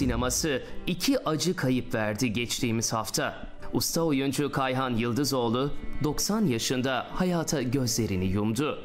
sineması iki acı kayıp verdi geçtiğimiz hafta. Usta oyuncu Kayhan Yıldızoğlu 90 yaşında hayata gözlerini yumdu.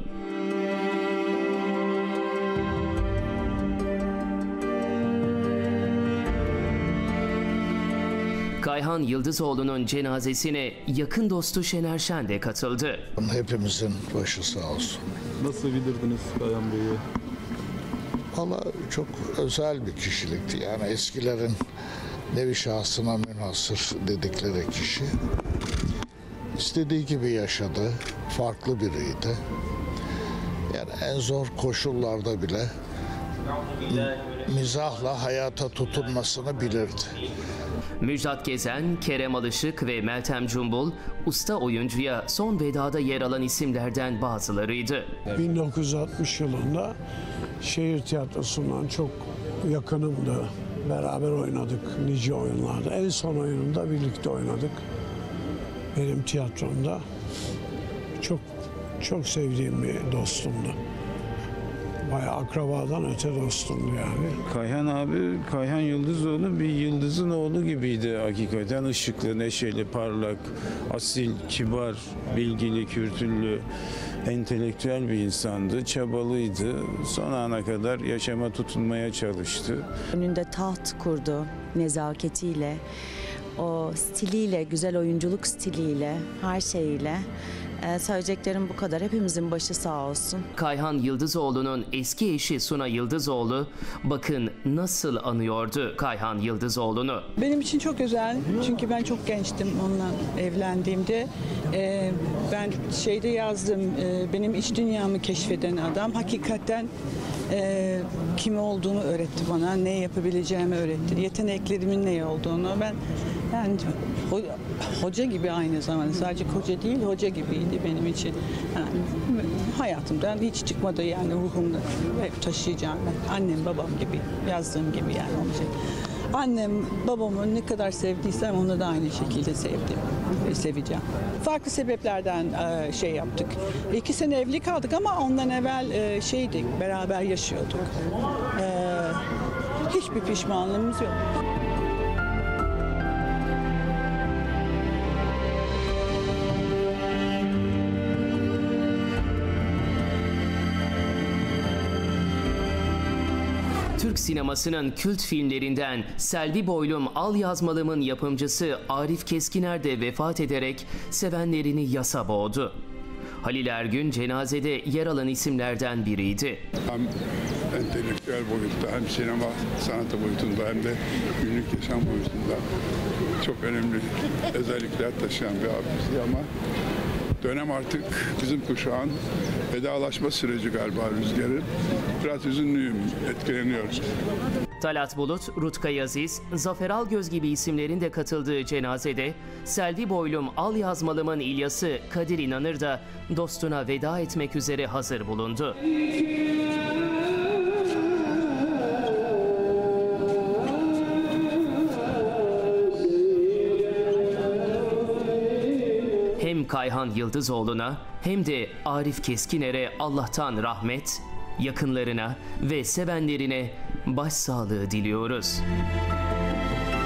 Kayhan Yıldızoğlu'nun cenazesine yakın dostu Şener Şen de katıldı. Hepimizin başı sağ olsun. Nasıl bilirdiniz Kayhan Bey'i? Valla çok özel bir kişilikti. Yani eskilerin nevi şahsına münhasır dedikleri kişi. İstediği gibi yaşadı. Farklı biriydi. Yani en zor koşullarda bile mizahla hayata tutunmasını bilirdi. Müjdat Gezen, Kerem Alışık ve Meltem Cumbul, usta oyuncuya son vedada yer alan isimlerden bazılarıydı. 1960 yılında şehir tiyatrosundan çok yakınımdı. Beraber oynadık nice oyunlarda. En son oyununda birlikte oynadık. Benim tiyatromda. Çok sevdiğim bir dostumdu. Bayağı akrabadan öte dostumdu yani. Kayhan abi, Kayhan Yıldızoğlu bir yıldızın oğlu gibiydi hakikaten. Işıklı, neşeli, parlak, asil, kibar, bilgili, kültürlü, entelektüel bir insandı. Çabalıydı. Son ana kadar yaşama tutunmaya çalıştı. Önünde taht kurdu nezaketiyle, o stiliyle, güzel oyunculuk stiliyle, her şeyiyle. Söyleyeceklerim bu kadar. Hepimizin başı sağ olsun. Kayhan Yıldızoğlu'nun eski eşi Suna Yıldızoğlu bakın nasıl anıyordu Kayhan Yıldızoğlu'nu. Benim için çok özel çünkü ben çok gençtim onunla evlendiğimde. Ben şeyde yazdım, benim iç dünyamı keşfeden adam hakikaten kim olduğumu öğretti bana, ne yapabileceğimi öğretti, yeteneklerimin ne olduğunu. Ben yani hoca gibi aynı zamanda, sadece koca değil hoca gibiydi benim için. Yani hayatımdan hiç çıkmadı yani ruhumda hep taşıyacağım. Annem babam gibi, yazdığım gibi yani olacak. Annem babamı ne kadar sevdiysem onu da aynı şekilde sevdim ve seveceğim. Farklı sebeplerden şey yaptık. 2 sene evli kaldık ama ondan evvel şeydik, beraber yaşıyorduk. Hiçbir pişmanlığımız yok. Türk sinemasının kült filmlerinden Selvi Boylum Al Yazmalım'ın yapımcısı Arif Keskiner de vefat ederek sevenlerini yasa boğdu. Halil Ergün cenazede yer alan isimlerden biriydi. Hem entelektüel boyutta hem sinema sanatı boyutunda hem de günlük yaşam boyutunda çok önemli özellikler taşıyan bir abimizdi ama dönem artık bizim kuşağın vedalaşma süreci galiba Rüzgar'ın. Biraz üzünlüyüm, etkileniyoruz. Talat Bulut, Rutkay Aziz, Zafer Algöz gibi isimlerin de katıldığı cenazede Selvi Boylum Al Yazmalım'ın İlyası Kadir İnanır da dostuna veda etmek üzere hazır bulundu. Hem Kayhan Yıldızoğlu'na hem de Arif Keskiner'e Allah'tan rahmet, yakınlarına ve sevenlerine başsağlığı diliyoruz.